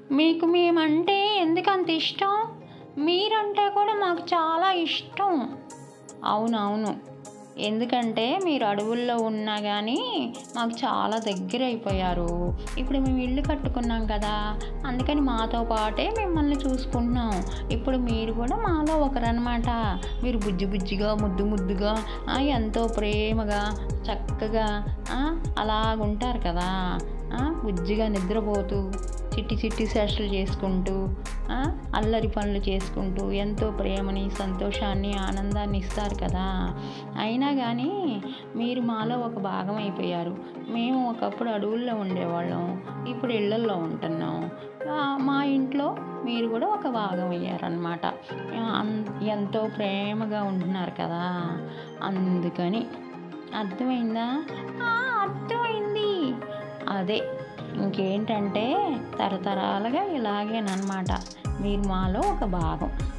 మీకు మేమంటే ఎందుకంత ఇష్టం? మీరంటే కూడా మాకు చాలా ఇష్టం. అవునవును, ఎందుకంటే మీరు అడవుల్లో ఉన్నా కానీ మాకు చాలా దగ్గర అయిపోయారు. ఇప్పుడు మేము ఇల్లు కట్టుకున్నాం కదా, అందుకని మాతో పాటే మిమ్మల్ని చూసుకుంటున్నాం. ఇప్పుడు మీరు కూడా మాలో ఒకరనమాట. మీరు బుజ్జి బుజ్జిగా, ముద్దు ముద్దుగా, ఎంతో ప్రేమగా, చక్కగా అలాగుంటారు కదా. బుజ్జిగా నిద్రపోతూ, చిట్టి చిట్టి సెషలు చేసుకుంటూ, అల్లరి పనులు చేసుకుంటూ ఎంతో ప్రేమని, సంతోషాన్ని, ఆనందాన్ని ఇస్తారు కదా. అయినా కానీ మీరు మాలో ఒక భాగం అయిపోయారు. మేము ఒకప్పుడు అడవుల్లో ఉండేవాళ్ళం, ఇప్పుడు ఇళ్ళల్లో ఉంటున్నాం. మా ఇంట్లో మీరు కూడా ఒక భాగం అయ్యారనమాట. ఎంతో ప్రేమగా ఉంటున్నారు కదా, అందుకని. అర్థమైందా? అర్థమైంది. అదే, ఇంకేంటంటే తరతరాలుగా ఇలాగేనమాట, మీరు మాలో ఒక భాగం.